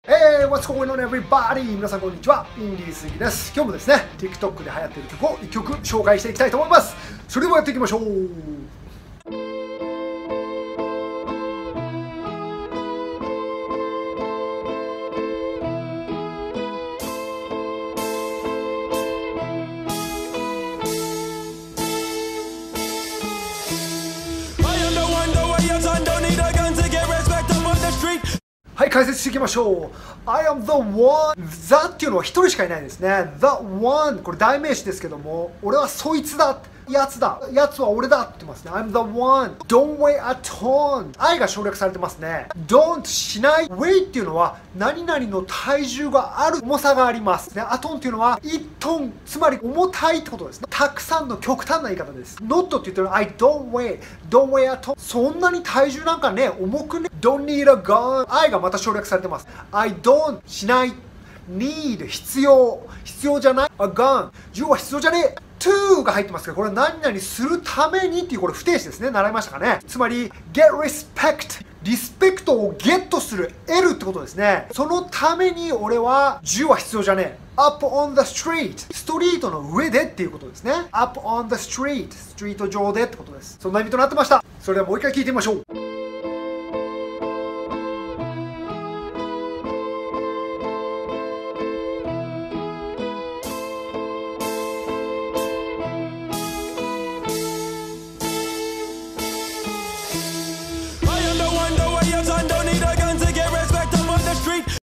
What's going on everybody? 皆さんこんにちは。インディーズギです。今日もですね、TikTok で流行っている曲を1曲紹介していきたいと思います。それではやっていきましょう。はい、解説していきましょう。I am the one。The っていうのは一人しかいないですね。The one。これ代名詞ですけども、俺はそいつだ。やつだ。やつは俺だって言ってますね。I'm the one。Don't weigh a ton。I が省略されてますね。Don't しない。weigh っていうのは何々の体重がある重さがありますね。a ton っていうのは1トン。つまり重たいってことですね。たくさんの極端な言い方です。Not って言ってるのは I don't weigh。Don't weigh a ton。そんなに体重なんかね、重くね。Don't need a gun。I がまた省略されてます。I don't しない。need 必要。必要じゃない。a gun。銃は必要じゃねえ。to が入ってますけど、これは何々するためにっていうこれ不定詞ですね。習いましたかね。つまり get respect。リスペクトをゲットする、得るってことですね。そのために俺は銃は必要じゃねえ。up on the street。ストリートの上でっていうことですね。up on the street。ストリート上でってことです。そんな意味となってました。それではもう一回聞いてみましょう。